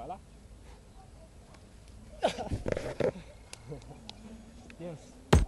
Vai lá. Yes.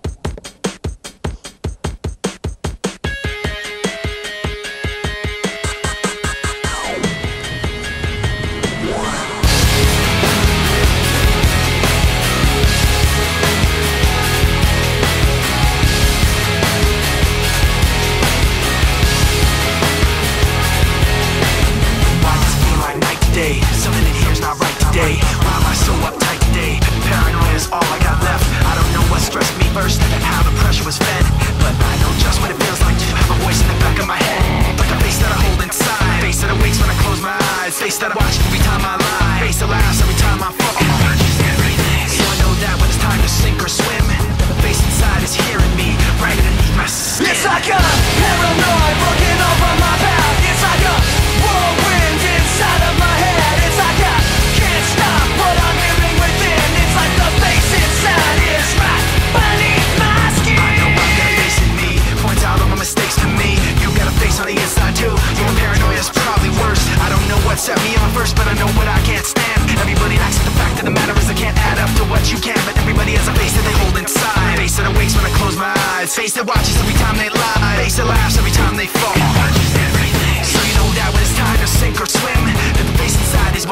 Something in here's not right today. Why am I so uptight today? Paranoia is all I got left. I don't know what stressed me first, how the pressure was fed, but I know just what it feels like to have a voice in the back of my head, like a face that I hold inside, face that awakes when I close my eyes, face that I watch every time I lie, face that laughs every time I fall. So I know that when it's time to sink or swim, the face inside is hearing me right underneath my skin. It's like a paranoid looking over my back. It's like a whirlwind inside of my head. It's like I can't stop what I'm living within. It's like the face inside is right beneath my skin. I know I've got a face in me, points out all my mistakes to me. You got a face on the inside too. Your paranoia is probably worse. I don't know what set me on first, but I know what I can't stand. Everybody acts, the fact of the matter is I can't add up to what you can, but everybody has a face that they hold inside. Face that awakes when I close my eyes, face that watches every time they lie, face that laughs every time they fall. So you know that when it's time to sink or swim, that the face inside is